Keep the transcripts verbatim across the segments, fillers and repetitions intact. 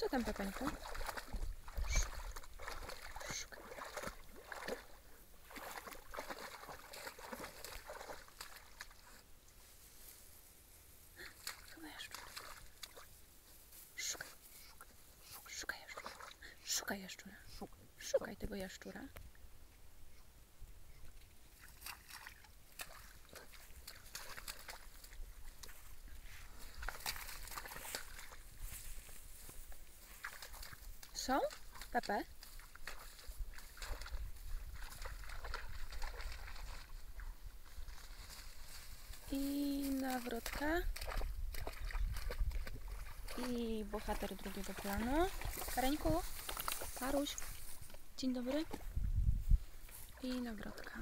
Co tam, Pepeńku? Szukaj. Chyba jaszczur. Szukaj. Szukaj jaszczura. Szukaj jaszczura. Szukaj tego jaszczura. Są? Pepe? I nawrotka. I bohater drugiego planu. Kareńku, Karuś, dzień dobry. I nawrotka.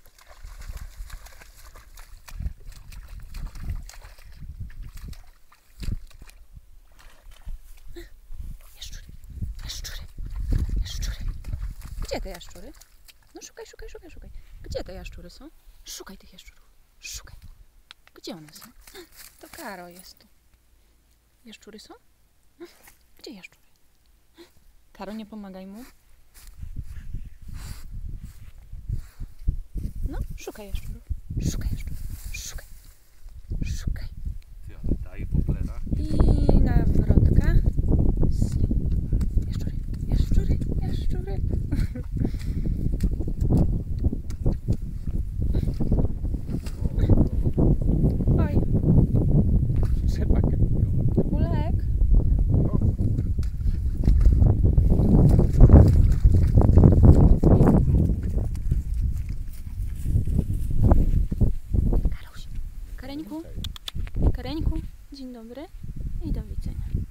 Jaszczury, jaszczury, jaszczury. Gdzie te jaszczury? No szukaj, szukaj, szukaj, szukaj. Gdzie te jaszczury są? Szukaj tych jaszczurów. Szukaj. Gdzie one są? To Karo jest tu. Jaszczury są? Gdzie jaszczury? Karo, nie pomagaj mu. No, szukaj jaszczurów. Szukaj jaszczurów. Szukaj. Szukaj. Ty, ale daje po plenach. I nawrotka. Jaszczury, jaszczury, jaszczury. Oj, Rzepak. kulek. Karuś, Kareńku, Kareńku, dzień dobry i do widzenia.